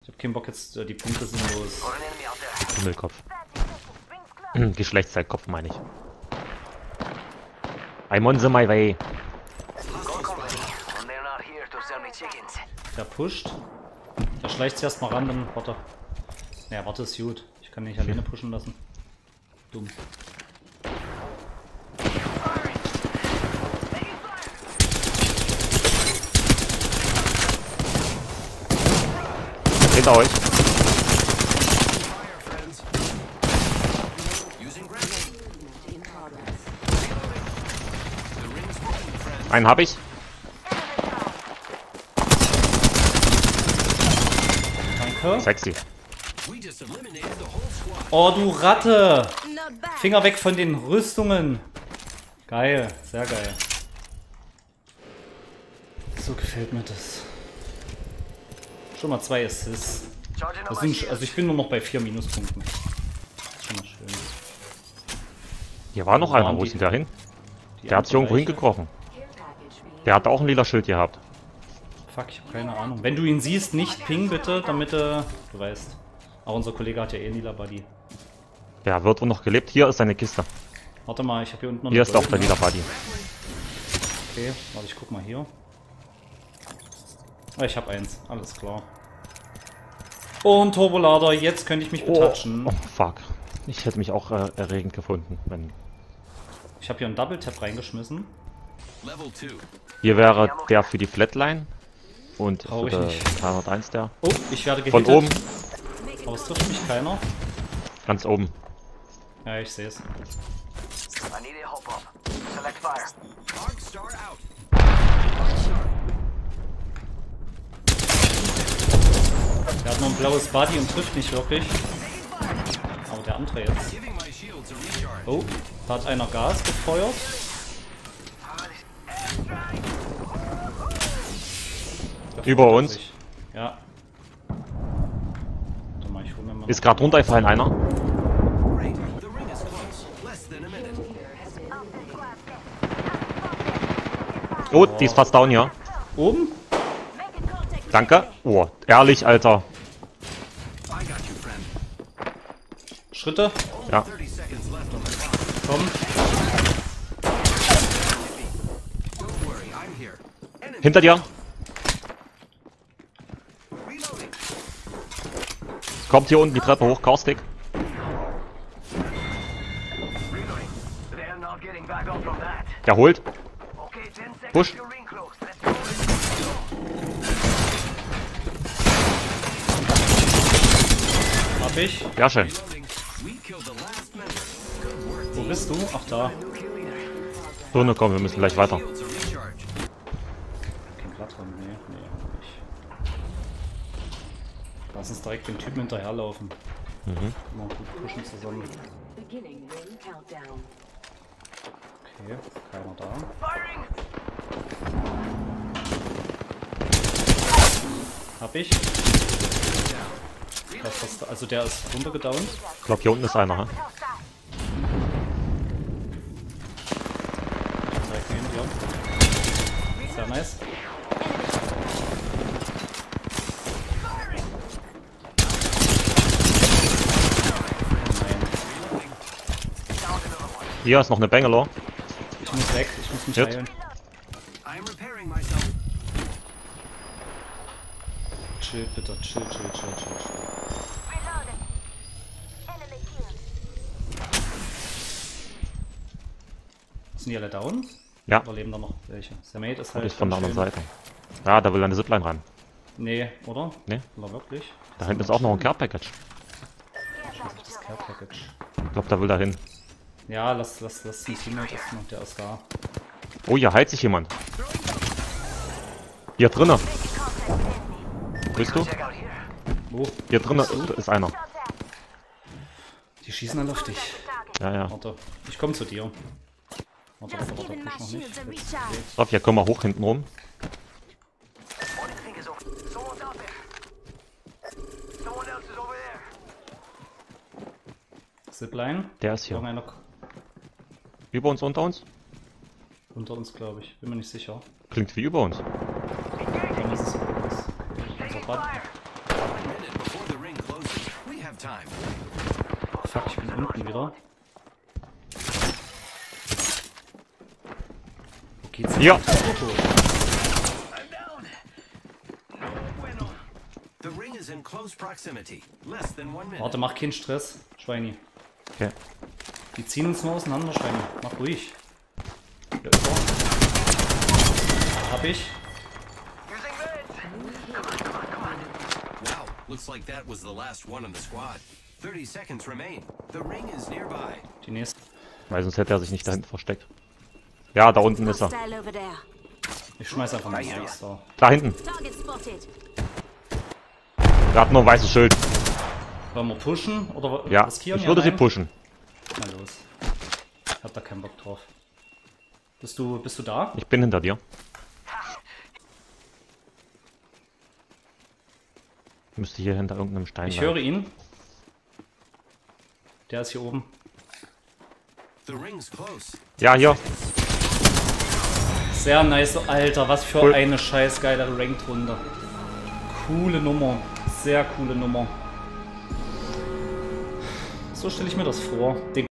Ich hab keinen Bock jetzt, die Punkte sind los. Himmelkopf. Geschlechtszeitkopf meine ich. I'm on the my way. Der pusht. Der schleicht sich erstmal ran, dann warte. Naja, warte ist gut. Ich kann nicht alleine pushen lassen. Dumm. Hinter euch. Einen hab ich. Danke. Sexy. Oh, du Ratte! Finger weg von den Rüstungen. Geil, sehr geil. So gefällt mir das. Schon mal 2 Assists. Also ich bin nur noch bei 4 Minuspunkten. Das ist schon mal schön. Hier war noch einer. Wo ist denn der hin? Der hat sich irgendwo hingekrochen. Der hat auch ein lila Schild gehabt. Fuck, ich hab keine Ahnung. Wenn du ihn siehst, nicht ping bitte, damit du weißt. Aber unser Kollege hat ja eh einen lila Buddy. Der wird wohl noch gelebt. Hier ist seine Kiste. Warte mal, ich habe hier unten noch Hier eine ist auch der goldene. lila Buddy. Okay, warte, ich guck mal hier. Ah, ich habe eins, alles klar. Und Turbolader, jetzt könnte ich mich betatschen. Oh, fuck. Ich hätte mich auch erregend gefunden, wenn... Ich habe hier einen Double Tap reingeschmissen. Hier wäre der für die Flatline. Und Trau für ich der nicht. 301 der. Oh, ich werde Von gehittet. oben. Aber es trifft mich keiner. Ganz oben. Ja, ich sehe es. Der hat nur ein blaues Body und trifft nicht wirklich. Aber der andere jetzt. Oh, da hat einer Gas gefeuert. Der Über freut uns. sich. Ja. Warte mal, ich hol mir mal Ist gerade runtergefallen einer. Oh, die ist fast down hier. oben. Danke. Oh, ehrlich, Alter. Schritte. Ja. Komm. Hinter dir. Kommt hier unten die Treppe hoch, Caustic. Der holt. Push. Hab ich. Ja, schön. Wo bist du? Ach da. So, ne, komm, wir müssen gleich weiter. Kein Plattraum. Nee, nicht. Lass uns direkt dem Typen hinterherlaufen. Mhm. Mal gut pushen zusammen. Okay, keiner da. Hab ich. Also der ist runtergedownt. Ich glaube, hier unten ist einer. Hä? Direkt neben dir. Sehr nice. Hier ist noch eine Bangalore. Ich muss weg, ich muss mich Jetzt. heilen. Chill bitte, chill. Sind die alle down? Ja, Oder leben da noch welche? Der Mate ist und halt ist von der ganz anderen schön- Seite. Ja, da will eine Zipline ran. Nee, oder? Nee. Will er wirklich? Da hinten ist auch noch ein Care Package. Scheiß auf das Care Package. Ich glaube, da will er hin. Ja, lass den Teammate ist noch, der ist da. Oh, hier heilt sich jemand. Hier drinnen. Bist du? Wo? Hier drinnen ist einer. Die schießen alle auf dich. Ja, ja. Warte, ich komme zu dir. Warte, push noch nicht. Jetzt, okay. So, hier können wir hoch hinten rum. Zipline. Der ist hier. Irgendeiner Über uns, unter uns? unter uns, glaube ich. Bin mir nicht sicher. Klingt wie über uns. Dann ist es über uns. Okay. Unser Bud. Fuck, ich bin unten wieder. Wo geht's denn? Hier. Warte, mach keinen Stress, Schweini. Okay. Die ziehen uns nur auseinander, Schweini. Mach ruhig. Hier über. Hab ich. Wow, looks like that was the last one in the squad. 30 seconds remain. The ring is nearby. Die nächste. Weil sonst hätte er sich nicht da hinten versteckt. Ja, da unten ist er. Ich schmeiß einfach mal Sticks da. Da hinten. Der hat nur ein weißes Schild. Wollen wir pushen oder Ja, riskieren? ich würde sie nein? pushen. Na los. Ich hab da keinen Bock drauf. Bist du da? Ich bin hinter dir. Müsste hier hinter irgendeinem Stein Ich sein. höre ihn. Der ist hier oben. The ring's close. Ja, hier. Sehr nice, Alter. Was für Cool. eine scheiß geile Ranked-Runde. Coole Nummer. Sehr coole Nummer. So stelle ich mir das vor. Den